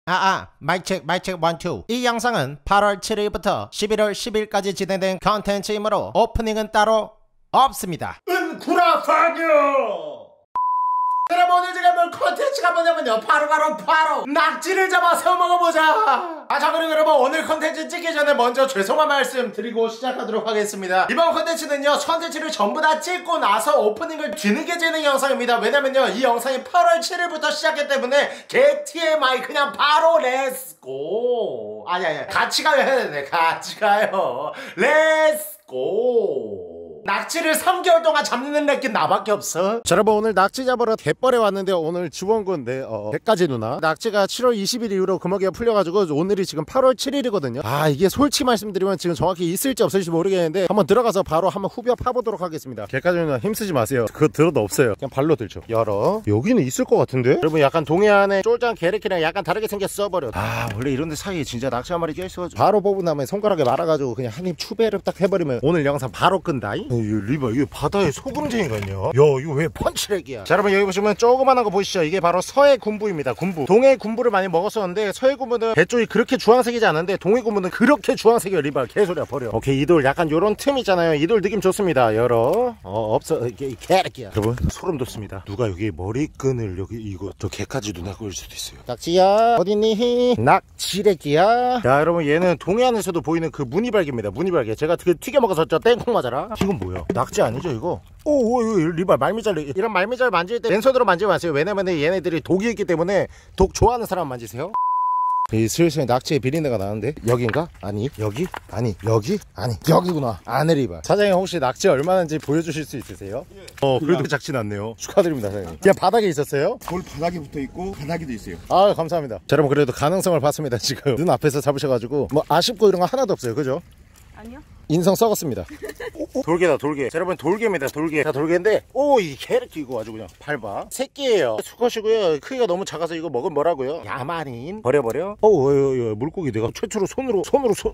마이크 1, 2. 이 영상은 8월 7일부터 11월 10일까지 진행된 컨텐츠이므로 오프닝은 따로 없습니다. 은구라 파뇨! 여러분, 오늘 제가 볼 컨텐츠가 뭐냐면요, 바로 낙지를 잡아서 먹어보자. 자, 그리고 여러분, 오늘 컨텐츠 찍기 전에 먼저 죄송한 말씀 드리고 시작하도록 하겠습니다. 이번 컨텐츠는요, 컨텐츠를 전부 다 찍고 나서 오프닝을 뒤늦게 재는 영상입니다. 왜냐면요, 이 영상이 8월 7일부터 시작했기 때문에 개 TMI 그냥 바로 렛츠고. 아니 같이 가요 해야 되네. 같이 가요. 렛츠고. 낙지를 3개월 동안 잡는 렉긴 나밖에 없어. 자, 여러분, 오늘 낙지 잡으러 갯벌에 왔는데 오늘 지원군데 백가지 누나 낙지가 7월 20일 이후로 금어기가 풀려가지고 오늘이 지금 8월 7일이거든요 이게 솔직히 말씀드리면 지금 정확히 있을지 없을지 모르겠는데 한번 들어가서 바로 한번 후벼 파보도록 하겠습니다. 갯가지 누나 힘쓰지 마세요. 그거 들어도 없어요. 그냥 발로 들죠. 열어. 여기는 있을 것 같은데? 여러분, 약간 동해안에 쫄장 게레키랑 약간 다르게 생겼어 버려. 원래 이런데 사이에 진짜 낙지 한 마리 껴있어가지고 바로 뽑은 다음에 손가락에 말아가지고 그냥 한 입 추배를 딱 해버리면 오늘 영상 바로 끈다. 리바, 이게 바다에 소금쟁이가 있냐? 야, 이거 왜 펀치렉이야? 자, 여러분, 여기 보시면 조그만한 거 보이시죠? 이게 바로 서해 군부입니다. 군부. 동해 군부를 많이 먹었었는데 서해 군부는 배 쪽이 그렇게 주황색이지 않은데 동해 군부는 그렇게 주황색이에요. 리바, 개소리야, 버려. 오케이, 이돌 약간 요런 틈 있잖아요. 이돌 느낌 좋습니다. 열어. 없어. 이게 개새끼야. 여러분, 소름 돋습니다. 누가 여기 머리끈을 여기 이거 더 개까지 누나 꽂을 수도 있어요. 낙지야, 어딨니? 낙지래기야. 야, 여러분, 얘는 동해안에서도 보이는 그 무늬발개입니다. 무늬발개. 제가 튀겨 먹어서 저 땡콩 맞아라. 이건 뭐야? 낙지 아니죠 이거? 이거 리발 말미잘. 이런 말미잘 만질 때 맨손으로 만지지 마세요. 왜냐면 얘네들이 독이 있기 때문에 독 좋아하는 사람 만지세요. 이 슬슬 낙지의 비린내가 나는데 여긴가? 아니 여기? 아니 여기? 아니 여기구나. 리발 사장님, 혹시 낙지 얼마나인지 보여주실 수 있으세요? 그래도 작진 않네요. 축하드립니다 사장님. 그냥 바닥에 있었어요? 돌 바닥에 붙어있고 바닥에도 있어요. 감사합니다. 자, 여러분, 그래도 가능성을 봤습니다. 지금 눈 앞에서 잡으셔가지고 뭐 아쉽고 이런 거 하나도 없어요. 그죠? 아니요. 인성 썩었습니다. 돌개다, 돌개. 자, 여러분, 돌개입니다. 돌개. 자, 돌개인데 이 개를 끼고 아주 그냥 밟아. 새끼예요. 수컷이고요. 크기가 너무 작아서 이거 먹으면 뭐라고요? 야만인. 버려. 물고기 내가 최초로 손으로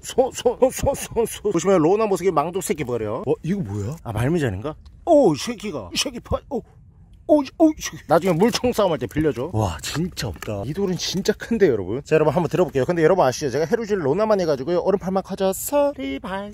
보시면 로나 모습이 망독 새끼 버려. 이거 뭐야? 말미잘인가? 이 새끼가. 이 새끼 나중에 물총 싸움할 때 빌려줘. 와, 진짜 없다. 이 돌은 진짜 큰데 여러분. 자, 여러분, 한번 들어볼게요. 근데 여러분 아시죠? 제가 해루질 로나만 해가지고요, 오른팔만 커져서 리발.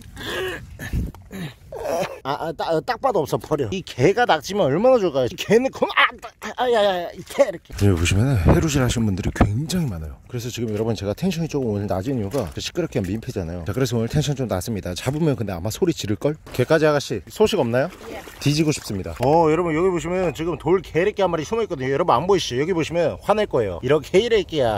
딱 봐도 없어. 버려. 이 개가 낙지면 얼마나 좋을까요? 이 개는 이 개 이렇게. 여기 보시면 해루질 하시는 분들이 굉장히 많아요. 그래서 지금 여러분, 제가 텐션이 조금 오늘 낮은 이유가 시끄럽게 하면 민폐잖아요. 자, 그래서 오늘 텐션 좀 낮습니다. 잡으면 근데 아마 소리 지를걸? 개까지 아가씨 소식 없나요? 뒤지고 싶습니다. 여러분, 여기 보시면 지금 돌 개래끼 한 마리 숨어있거든요. 여러분 안 보이시죠? 여기 보시면 화낼 거예요. 이렇게 개래끼야.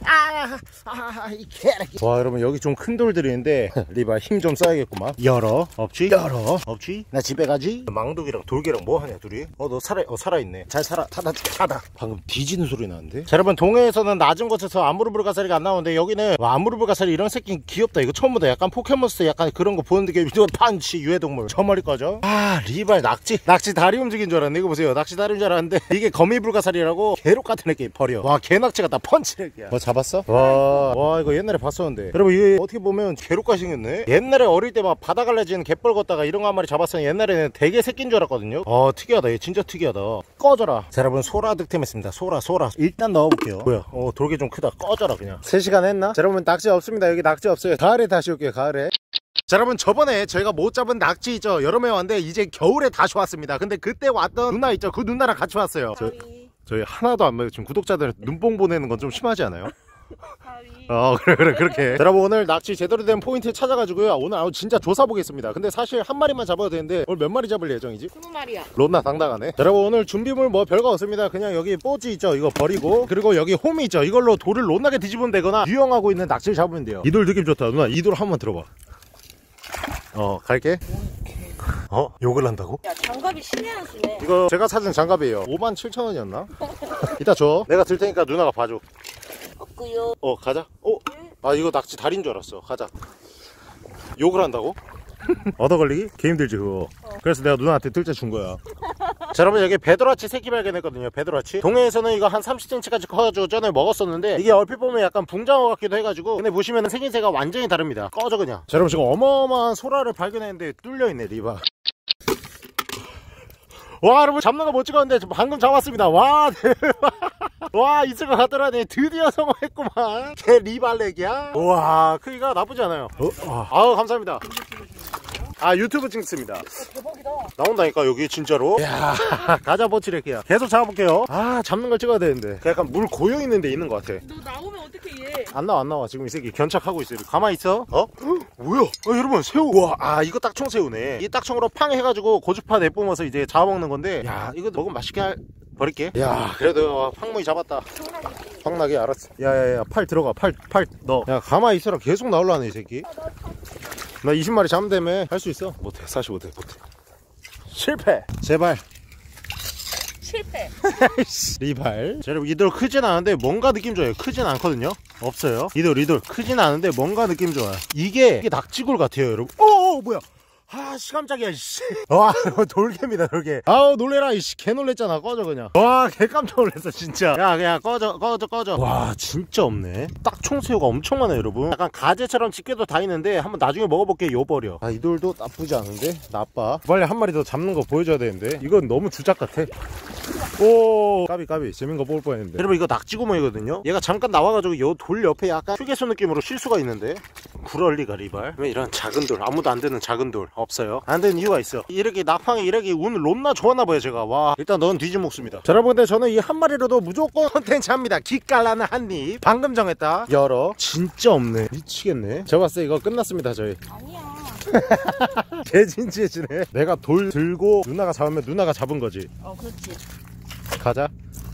이 개새끼. 와, 여러분, 여기 좀 큰 돌들이 있는데 리바 힘 좀 써야겠구만. 열어. 없지? 나 집에 가지? 망독이랑 돌개랑 뭐 하냐 둘이? 너 살아있네. 잘 살아. 방금 뒤지는 소리 나는데? 자, 여러분, 동해에서는 낮은 곳에서 아무르브르가사리가 안 나오는데 여기는 아무르브르가사리 이런 새끼 귀엽다. 이거 처음 보다. 약간 포켓몬스터 약간 그런 거 보는 느낌. 이거 판치 유해동물. 저 머리 꺼져. 리발 낙지 다리 움직인 줄 알았네. 이거 보세요. 낙지 다리인 줄 알았는데 이게 거미불가사리라고 개록 같은 애끼 버려. 와, 개낙지 같다. 펀치렉이야. 잡았어? 와, 이거 옛날에 봤었는데. 여러분, 이게 어떻게 보면 개록같이 생겼네. 옛날에 어릴 때 막 바다 갈라진 갯벌 걷다가 이런 거 한 마리 잡았으면 옛날에는 되게 새끼인 줄 알았거든요. 특이하다. 얘 진짜 특이하다. 꺼져라. 자, 여러분, 소라 득템했습니다. 소라 일단 넣어볼게요. 뭐야? 돌개 좀 크다. 꺼져라 그냥. 3시간 했나? 자, 여러분, 낙지 없습니다. 여기 낙지 없어요. 가을에 다시 올게요. 가을에. 자, 여러분, 저번에 저희가 못 잡은 낙지 있죠? 여름에 왔는데 이제 겨울에 다시 왔습니다. 근데 그때 왔던 누나 있죠? 그 누나랑 같이 왔어요. 저희 하나도 안 먹어요. 지금 구독자들 눈뽕 보내는 건 좀 심하지 않아요? 그래 그렇게. 여러분, 오늘 낚시 제대로 된 포인트 찾아가지고요, 오늘 진짜 조사 보겠습니다. 근데 사실 한 마리만 잡아도 되는데 오늘 몇 마리 잡을 예정이지? 20마리야. 롯나 당당하네. 여러분, 오늘 준비물 뭐 별거 없습니다. 그냥 여기 뽀지 있죠? 이거 버리고, 그리고 여기 홈이 있죠? 이걸로 돌을 롯나게 뒤집으면 되거나 유영하고 있는 낚시를 잡으면 돼요. 이 돌 느낌 좋다. 누나, 이 돌 한번 들어봐. 갈게. 욕을 한다고? 야, 장갑이 신의 한 수네. 이거 제가 사준 장갑이에요. 57,000원이었나? 이따 줘. 내가 들 테니까 누나가 봐줘. 없고요. 가자. 이거 낙지 다리인 줄 알았어. 가자. 욕을 한다고? 얻어걸리기? 개 힘들지 그거. 그래서 내가 누나한테 뜰 때 준 거야. 자, 여러분, 여기 배도라치 새끼 발견했거든요. 배도라치. 동해에서는 이거 한 30cm까지 커가지고 전에 먹었었는데 이게 얼핏 보면 약간 붕장어 같기도 해가지고, 근데 보시면 생긴새가 완전히 다릅니다. 꺼져 그냥. 자, 여러분, 지금 어마어마한 소라를 발견했는데 뚫려있네. 리바. 와, 여러분, 잡는 거 못 찍었는데 방금 잡았습니다. 와, 대박. 와 있을 것 같더라니. 드디어 성공했구만. 개 리발렉이야. 우와 크기가 나쁘지 않아요. 아우 감사합니다. 아 유튜브 찍습니다. 대박이다. 나온다니까 여기 진짜로. 야 가자 버치레키야. 계속 잡아볼게요. 아 잡는 걸 찍어야 되는데 약간 물 고여 있는 데 있는 것 같아. 너 나오면 어떻게 얘? 안 나와 지금 이 새끼 견착하고 있어. 가만히 있어. 뭐야 여러분 새우. 와 이거 딱총 새우네. 이 딱총으로 팡 해가지고 고주파 내뿜어서 이제 잡아먹는 건데 야 이거 먹으면 맛있게 버릴게. 야 그래도 황무이 잡았다. 황나게 알았어. 야야야 팔 들어가. 팔 넣어. 야 가만히 있어라. 계속 나올라네 이 새끼. 나 20마리 잡으면 되면 할 수 있어. 못해 사실 못해. 실패. 제발. 실패. 리발. 자, 여러분 이들 크진 않은데 뭔가 느낌 좋아요. 크진 않거든요. 없어요. 이들 크진 않은데 뭔가 느낌 좋아요. 이게 낙지굴 같아요 여러분. 뭐야. 아씨 깜짝이야 씨. 와 돌개입니다 돌개. 아우 놀래라 이씨. 개 놀랬잖아. 꺼져 그냥. 와 개 깜짝 놀랐어 진짜. 야 그냥 꺼져. 와 진짜 없네. 딱총새우가 엄청 많아요 여러분. 약간 가재처럼 집게도 다 있는데 한번 나중에 먹어볼게요. 요버려. 아 이 돌도 나쁘지 않은데. 나빠. 빨리 한 마리 더 잡는 거 보여줘야 되는데 이건 너무 주작 같아. 오 까비 재밌는 거 뽑을 뻔했는데. 여러분 이거 낙지구멍이거든요. 얘가 잠깐 나와가지고 요 돌 옆에 약간 휴게소 느낌으로 쉴 수가 있는데 구럴리가 리발. 왜 이런 작은 돌 아무도 안 되는 작은 돌 없어요. 안 되는 이유가 있어. 이렇게 낙황이 이렇게 운을 높나 좋았나봐요 제가. 와 일단 넌 뒤집 먹습니다. 자 여러분 근데 저는 이 한 마리로도 무조건 컨텐츠 합니다. 기깔나는 한입 방금 정했다. 열어. 진짜 없네. 미치겠네. 제가 봤을 때 이거 끝났습니다 저희. 아니야. 개진지해지네. 내가 돌 들고 누나가 잡으면 누나가 잡은 거지. 그렇지. 가자.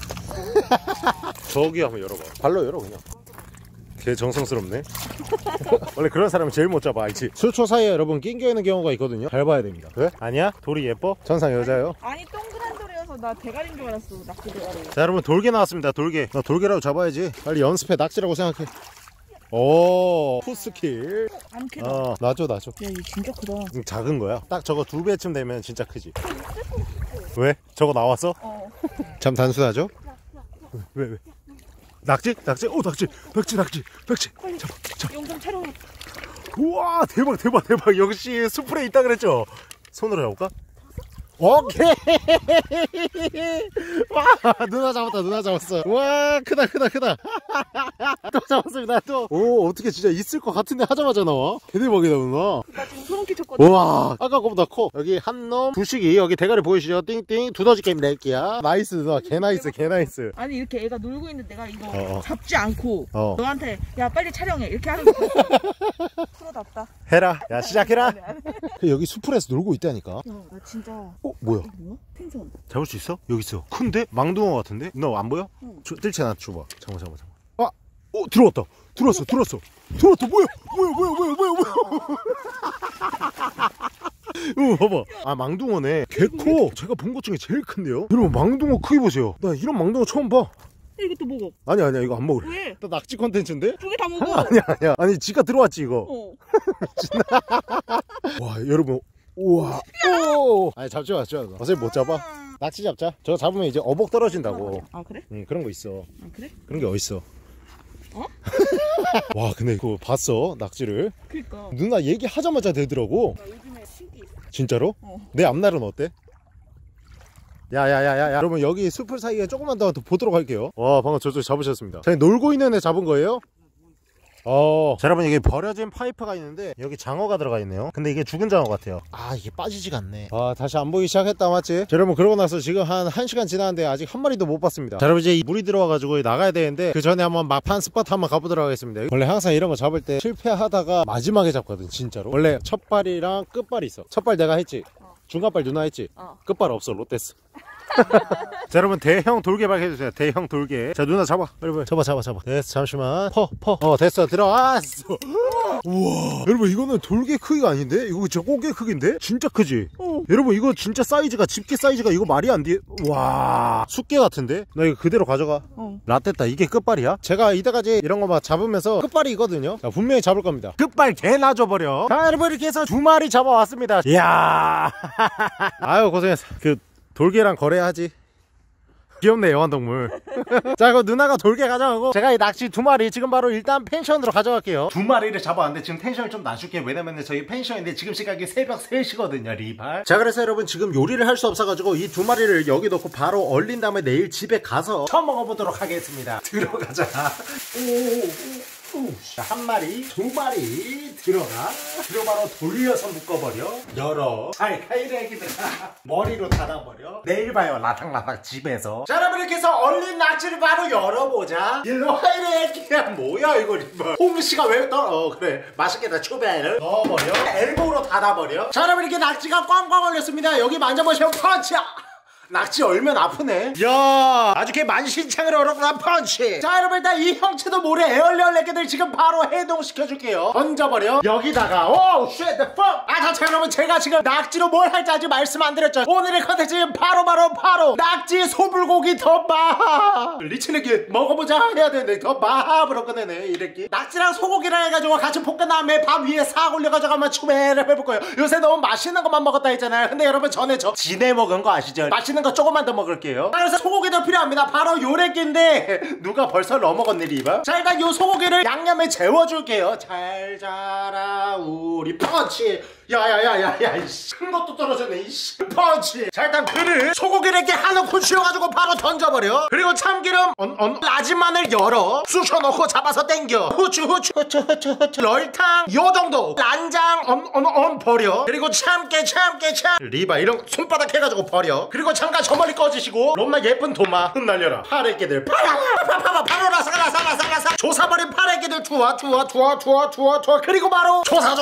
저기 한번 열어봐. 발로 열어 그냥. 개 정성스럽네. 원래 그런 사람은 제일 못 잡아 알지? 수초 사이에 여러분 낑겨 있는 경우가 있거든요. 밟아야 됩니다. 왜? 아니야? 돌이 예뻐? 천상 여자요? 아니 동그란 돌이어서 나 대가리인 줄 알았어. 낙지 대가리. 자 여러분 돌개 나왔습니다. 돌개. 나 돌개라고 잡아야지. 빨리 연습해. 낙지라고 생각해. 오 푸스킬. 안 크다. 놔줘. 야 이거 진짜 크다. 작은 거야. 딱 저거 2배쯤 되면 진짜 크지. 왜? 저거 나왔어? 참 단순하죠? 왜? 낙지? 오 낙지. 잡아. 영상 촬영. 우와 대박. 역시 수풀에 있다 그랬죠? 손으로 잡을까? 오케이. 와 누나 잡았어. 와 크다. 또 잡았습니다 또. 오 어떻게 진짜 있을 것 같은데 하자마자 나와. 개대박이다 누나. 나 지금 소름 끼쳤거든. 우와 아까 거보다 커. 여기 한놈 두식이 여기 대가리 보이시죠? 띵띵 두더지 게임 낼게야. 나이스 누나. 개 나이스. 아니 이렇게 애가 놀고 있는데 내가 이거 잡지 않고 어. 너한테 야 빨리 촬영해 이렇게 하는 거. 프로답다. 해라. 야 시작해라. 안 해. 여기 수풀에서 놀고 있다니까. 나 진짜. 뭐야? 뭐야? 생선. 잡을 수 있어? 여기 있어. 큰데? 망둥어 같은데? 너 안 보여? 응. 뜰채 나 줘봐. 잠깐만. 들어왔다. 들어왔어. 뭐야? 봐봐. 망둥어네. 개 커. 제가 본 것 중에 제일 큰데요? 여러분 망둥어 크기 보세요. 나 이런 망둥어 처음 봐. 이것도 먹어. 아니야 이거 안 먹을래. 왜? 나 낙지 컨텐츠인데? 2개 다 먹어. 아니야. 아니 지가 들어왔지 이거. 와 여러분. 우와. 아니 잡지 마. 어차피 못 잡아. 낙지 잡자. 저거 잡으면 이제 어복 떨어진다고. 아 그래? 응 그런 거 있어. 아 그래? 그런 게 어딨어. 와 근데 그거 봤어 낙지를? 그니까. 누나 얘기하자마자 되더라고. 나 요즘에 신기 있어. 진짜로? 내 앞날은 어때? 야야야야 여러분 여기 숲을 사이에 조금만 더 보도록 할게요. 와 방금 저쪽 잡으셨습니다. 자 놀고 있는 애 잡은 거예요? 자 여러분 이게 버려진 파이프가 있는데 여기 장어가 들어가 있네요. 근데 이게 죽은 장어 같아요. 이게 빠지지가 않네. 다시 안 보이기 시작했다 맞지? 자 여러분 그러고 나서 지금 한 1시간 지났는데 아직 한 마리도 못 봤습니다. 자 여러분 이제 물이 들어와가지고 나가야 되는데 그 전에 한번 막판 스팟 한번 가보도록 하겠습니다. 원래 항상 이런 거 잡을 때 실패하다가 마지막에 잡거든 진짜로. 원래 첫 발이랑 끝발이 있어. 첫 발 내가 했지? 중간발 누나 했지? 끝발 없어. 롯데스. 자 여러분 대형 돌개발 해주세요. 대형 돌개. 자 누나 잡아 빨리 잡아. 됐어 잠시만 퍼 됐어 들어왔어. 우와 여러분 이거는 돌개 크기가 아닌데? 이거 진짜 꽃게 크기인데? 진짜 크지? 여러분 이거 진짜 사이즈가 집게 사이즈가 이거 말이 안 돼. 와 숫게 같은데? 나 이거 그대로 가져가. 라떼다 이게 끝발이야? 제가 이때까지 이런 거 막 잡으면서 끝발이거든요. 자 분명히 잡을 겁니다. 끝발 개나 줘버려. 자 여러분 이렇게 해서 2마리 잡아왔습니다. 이야 아유 고생했어. 그 돌개랑 거래하지. 귀엽네 애완동물. 자 이거 누나가 돌게 가져가고 제가 이 낙지 2마리 지금 바로 일단 펜션으로 가져갈게요. 2마리를 잡아왔는데 지금 텐션을 좀 낮출게요. 왜냐면 저희 펜션인데 지금 시각이 새벽 3시거든요 리발. 자 그래서 여러분 지금 요리를 할 수 없어가지고 이 2마리를 여기 넣고 바로 얼린 다음에 내일 집에 가서 처음 먹어보도록 하겠습니다. 들어가자. 자, 1마리, 2마리 들어가. 그리고 바로 돌려서 묶어버려. 열어. 칼카이를 애기들아. 머리로 닫아버려. 내일 봐요 라탕라탕 집에서. 자 여러분 이렇게 해서 얼린 낙지를 바로 열어보자. 일로 와이래 애기야. 뭐야 이거 리발. 홍시가 왜 그래 맛있겠다. 초배를 넣어버려. 엘보로 닫아버려. 자 여러분 이렇게 낙지가 꽝꽝 얼렸습니다. 여기 만져보시면 펀치. 낙지 얼면 아프네. 야 아주 개 만신창을 얼었구나 펀치. 자 여러분 일단 이 형체도 모래 에어리얼 애기들 지금 바로 해동시켜줄게요. 던져버려. 여기다가 오우 쉣 더 퍽. 자 여러분 제가 지금 낙지로 뭘 할지 아직 말씀 안 드렸죠. 오늘의 컨텐츠는 바로 낙지 소불고기 덮밥. 리치네기 먹어보자 해야 되는데 덮밥으로 꺼내네 이랬기. 낙지랑 소고기랑 해가지고 같이 볶은 다음에 밥 위에 싹 올려가지고 한번 추배를 해볼 거예요. 요새 너무 맛있는 것만 먹었다 했잖아요. 근데 여러분 전에 저 진해 먹은 거 아시죠? 맛있는 거 조금만 더 먹을게요. 그래서 소고기도 필요합니다. 바로 요래끼인데 누가 벌써 넘어갔네 리바. 자 일단 요 소고기를 양념에 재워줄게요. 잘 자라 우리 펀치. 야야야야야 큰 것도 떨어졌네 이씨 펀치. 자 일단 그릇 소고기를 이렇게 한우콘 씌워가지고 바로 던져버려. 그리고 참기름 라지 마늘 열어 쑤셔놓고 잡아서 땡겨. 후추 럴탕 요정도 란장 버려. 그리고 참깨 리바 이런 손바닥 해가지고 버려. 그리고 잠깐 저 멀리 꺼지시고 롬나 예쁜 도마 흩날려라. 파래끼들 바로 라삭 조사버린 파래끼들 투하 그리고 바로 조사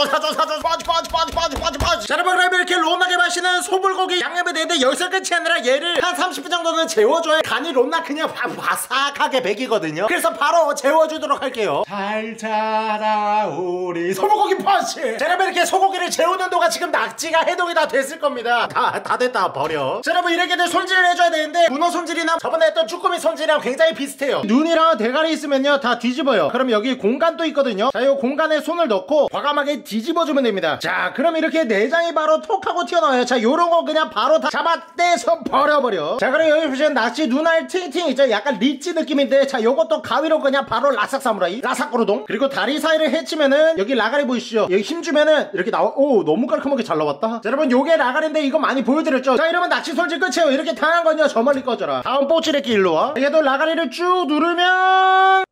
자 여러분 그러면 이렇게 롬나게 마시는 소불고기 양념에 내는데 여기서 끝이 아니라 얘를 한 30분 정도는 재워줘야 간이 롬나 그냥 바삭하게 배기거든요. 그래서 바로 재워주도록 할게요. 잘 자라 우리 소불고기 펀치. 자 여러분 이렇게 소고기를 재우는 동안 지금 낙지가 해동이 다 됐을 겁니다. 다 됐다 버려. 자 여러분 이렇게들 손질을 해줘야 되는데 문어 손질이나 저번에 했던 쭈꾸미 손질이랑 굉장히 비슷해요. 눈이랑 대가리 있으면요 다 뒤집어요. 그럼 여기 공간도 있거든요. 자 이 공간에 손을 넣고 과감하게 뒤집어주면 됩니다. 자 그럼 이렇게 내장이 바로 톡 하고 튀어나와요. 자 요런거 그냥 바로 다 잡아떼서 버려버려. 자 그럼 여기 보시면 낙지 눈알 팅팅 있죠. 약간 리치 느낌인데 자 요것도 가위로 그냥 바로 라삭 사무라이 라삭고르동. 그리고 다리 사이를 헤치면은 여기 라가리 보이시죠. 여기 힘주면은 이렇게 나와. 오 너무 깔끔하게 잘 나왔다. 자 여러분 요게 라가리인데 이거 많이 보여드렸죠. 자 이러면 낙지 손질 끝이에요. 이렇게 당한 건요 저 멀리 꺼져라. 다음 뽀찌레끼 일로와. 얘도 라가리를 쭉 누르면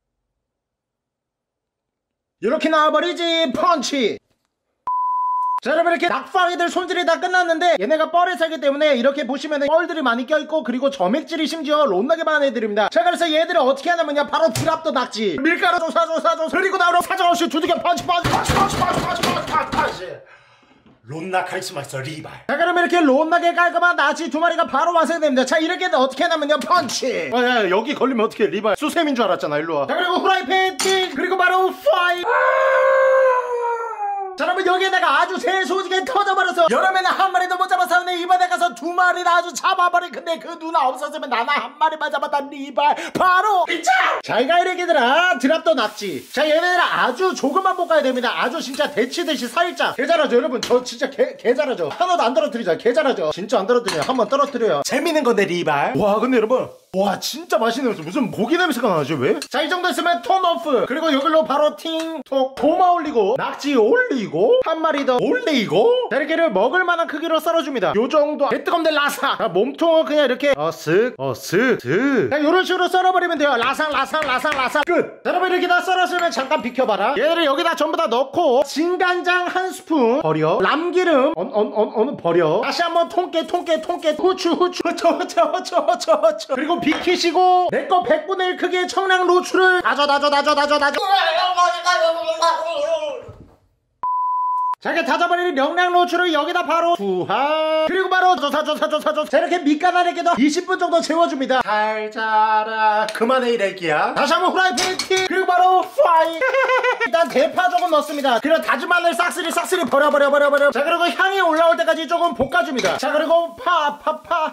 이렇게 나와버리지 펀치. 자 여러분 이렇게 낙방이들 손질이 다 끝났는데 얘네가 뻘에 살기 때문에 이렇게 보시면은 뻘들이 많이 껴있고 그리고 점액질이 심지어 롯나게 많은 애들입니다. 자 그래서 얘들을 어떻게 하냐면요 바로 드랍도 낙지 밀가루 조사 그리고 나오러 사정없이 두들겨 펀치 롯나 카리스마 있어 리발. 자 그러면 이렇게 롯나게 깔끔한 낙지 2마리가 바로 완성됩니다. 자 이렇게 어떻게 하냐면요 펀치. 야 여기 걸리면 어떻게 리발 수세미인 줄 알았잖아. 일로와. 자 그리고 후라이팬 띵 그리고 바로 파이. 자 여러분 여기에다가 아주 세소지게 터져버려서 여름에는 한 마리도 못 잡았었는데 이번에 가서 2마리를 아주 잡아버린. 근데 그 누나 없었으면 나는 한 마리만 잡았다 리발 바로 이차. 잘가 이래기들아 드랍도 낙지. 자 얘네들 아주 조금만 볶아야 됩니다. 아주 진짜 데치듯이 살짝. 개 잘하죠 여러분. 저 진짜 개 잘하죠. 하나도 안 떨어뜨리죠. 개 잘하죠. 진짜 안 떨어뜨려요. 한번 떨어뜨려요. 재밌는 건데 리발. 와 근데 여러분 와 진짜 맛있는 냄새. 무슨 고기 냄새가 나죠 왜? 자 이 정도 있으면 톤 오프. 그리고 여기로 바로 팅톡 도마 올리고 낙지 올리고 한 마리 더 올리고 자 이렇게를 먹을만한 크기로 썰어줍니다. 요 정도 개뜨겁네 라삭. 자 몸통을 그냥 이렇게 쓱 자 요런 식으로 썰어버리면 돼요. 라삭 끝. 자 여러분 이렇게 다 썰었으면 잠깐 비켜봐라. 얘를 여기다 전부 다 넣고 진간장 한 스푼 버려. 남기름 버려. 다시 한번 통깨 후추 그리고 비키시고 내거 100분의 1 크기의 청량 로추를 다져 자 이렇게 다져버린 명량 로추를 여기다 바로 투하. 그리고 바로 조사 자 이렇게 밑간아래게도 20분 정도 재워줍니다. 잘 자라 그만해 이래기야. 다시 한번 후라이팬 킥 그리고 바로 프라이. 일단 대파 조금 넣습니다. 그리고 다진 마늘 싹쓸이 버려. 자 그리고 향이 올라올 때까지 조금 볶아줍니다. 자 그리고 파파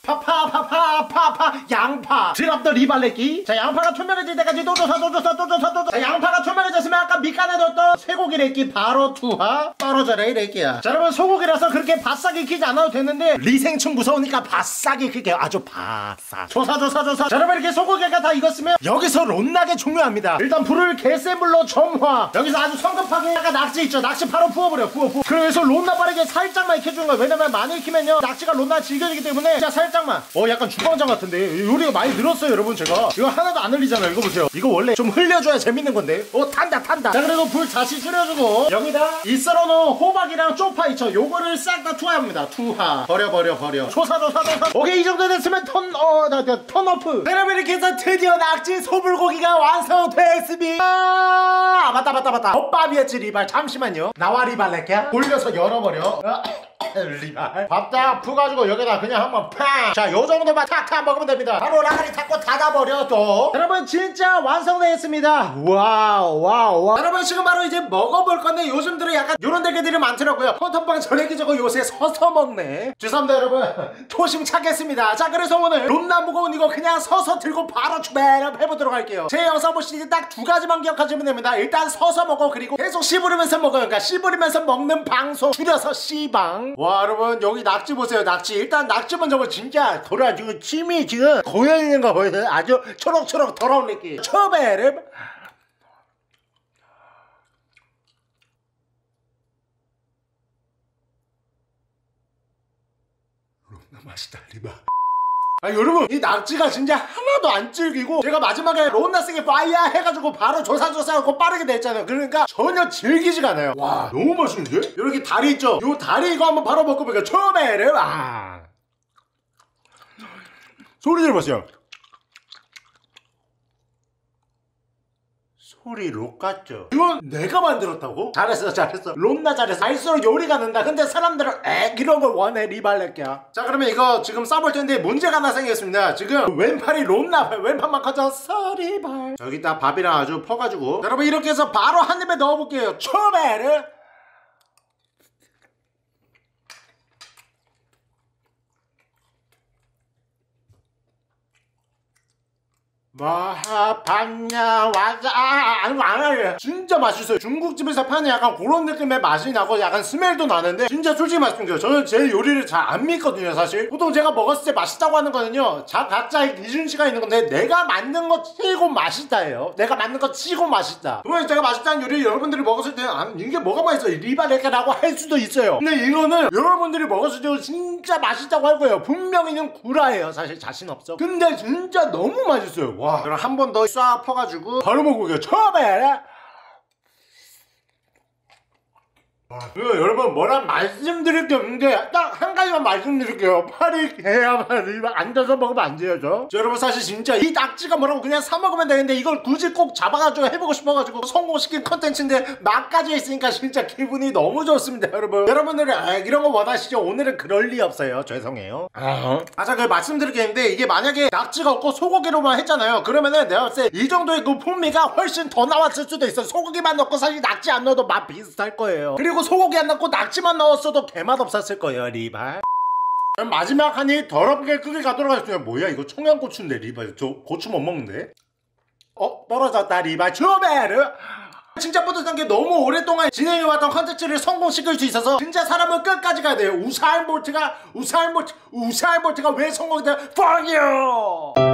양파 드랍더 리발레기. 자 양파가 투명해질 때까지 또 조사 자 양파가 투명해졌으면 아까 밑간에 넣었던 쇠고기를 익기 바로 투하 떨어져라 이 래끼야. 자 여러분 소고기라서 그렇게 바싹 익히지 않아도 되는데 리생충 무서우니까 바싹 익히게 아주 바싹 조사. 자 여러분 이렇게 소고기가 다 익었으면 여기서 롯나게 중요합니다. 일단 불을 개센 불로 점화. 여기서 아주 성급하게 아까 낙지 있죠. 낙지 바로 부어버려 부어. 그래서 롯나 빠르게 살짝만 익혀주는 거야. 왜냐면 많이 익히면요 낙지가 롯나 질겨지기 때문에 진짜 살짝만. 약간 주방장 같은데 요리가 많이 늘었어요 여러분. 제가 이거 하나도 안 흘리잖아요. 이거 보세요. 이거 원래 좀 흘려줘야 재밌는 건데 탄다. 자 그리고 불 다시 줄여주고 여기다 이 썰어놓은 호박이랑 쪽파 있죠. 요거를 싹 다 투하합니다. 투하 버려 조사. 오케이 이 정도 됐으면 턴오프. 여러분 이렇게 해서 드디어 낙지 소불고기가 완성됐습니다. 맞다 덮밥이었지 리발. 잠시만요. 나와 리발 낼게. 돌려서 열어버려. 리발 밥 딱 푸가지고 여기다 그냥 한번 팍. 자 요정도만 탁탁 먹으면 됩니다. 바로 라가리 닫고 닫아버려. 또 여러분 진짜 완성되었습니다. 와우. 여러분 지금 바로 이제 먹어볼 건데 요즘 들어 약간 요런 대게들이 많더라고요. 헌터빵 전액이 저거 요새 서서 먹네. 죄송합니다 여러분. 초심 찾겠습니다. 자 그래서 오늘 롯나 무거운 이거 그냥 서서 들고 바로 출발 해보도록 할게요. 제 영상 보시니 딱 두 가지만 기억하시면 됩니다. 일단 서서 먹어. 그리고 계속 씹으면서 먹어요. 그러니까 씹으면서 먹는 방송 줄여서 씨방. 와 여러분 여기 낙지 보세요. 낙지 일단 낙지 먼저 보면 진짜 돌아지고 침이 지금 고여있는 거 보이세요? 아주 초록초록 더러운 느낌. 초베르 맛있다 리바. 여러분 이 낙지가 진짜 하나도 안 질기고 제가 마지막에 롯나스게 파이어 해가지고 바로 조사하고 빠르게 됐잖아요. 그러니까 전혀 질기지가 않아요. 와 너무 맛있는데? 이렇게 다리 있죠? 요 다리 이거 한번 바로 먹고 볼게요. 처음에는 소리 들어보세요. 소리 롯 같죠? 이건 내가 만들었다고? 잘했어 롯나 잘했어. 알수록 요리가 는다. 근데 사람들은 이런 걸 원해 리발렛기야. 자 그러면 이거 지금 싸볼 텐데 문제가 하나 생겼습니다. 지금 왼팔이 롯나 왼팔만 커졌어 리발. 여기다 밥이랑 아주 퍼가지고 여러분 이렇게 해서 바로 한 입에 넣어볼게요. 초베르 봤냐 와자 아니 진짜 맛있어요. 중국집에서 파는 약간 그런 느낌의 맛이 나고 약간 스멜도 나는데 진짜 솔직히 말씀드려요. 저는 제 요리를 잘 안 믿거든요. 사실 보통 제가 먹었을 때 맛있다고 하는 거는요 각자의 기준치가 있는 건데 내가 만든 거 치고 맛있다예요. 내가 만든 거 치고 맛있다. 그러면 제가 맛있다는 요리 여러분들이 먹었을 때 이게 뭐가 맛있어 리바레카라고 할 수도 있어요. 근데 이거는 여러분들이 먹었을 때 진짜 맛있다고 할 거예요. 분명히는 구라예요. 사실 자신 없어. 근데 진짜 너무 맛있어요. 와 그럼 한 번 더 싹 퍼가지고 바로 먹어볼게요. 처음에 여러분 뭐라 말씀드릴 게 없는데 딱 한 가지만 말씀드릴게요. 팔이 개야만 앉아서 먹으면 안 돼요. 저 여러분 사실 진짜 이 낙지가 뭐라고 그냥 사 먹으면 되는데 이걸 굳이 꼭 잡아가지고 해보고 싶어가지고 성공시킨 컨텐츠인데 맛까지 있으니까 진짜 기분이 너무 좋습니다. 여러분들은 이런 거 원하시죠? 오늘은 그럴 리 없어요. 죄송해요. 자 그 말씀드릴 게 있는데 이게 만약에 낙지가 없고 소고기로만 했잖아요. 그러면은 내가 봤을 때 이 정도의 그 풍미가 훨씬 더 나왔을 수도 있어. 소고기만 넣고 사실 낙지 안 넣어도 맛 비슷할 거예요. 그리고 소고기 안 넣고 낙지만 넣었어도 개맛 없었을 거예요 리발. 마지막 한 입 더럽게 크게 가도록 하겠습니다. 뭐야 이거 청양고추인데 리발. 저 고추 못 먹는데? 떨어졌다 리발. 주베르 진짜 뿌듯한 게 너무 오랫동안 진행해왔던 컨텐츠를 성공시킬 수 있어서 진짜 사람은 끝까지 가야 돼요. 우사인 볼트가 왜 성공이 돼? Fuck you!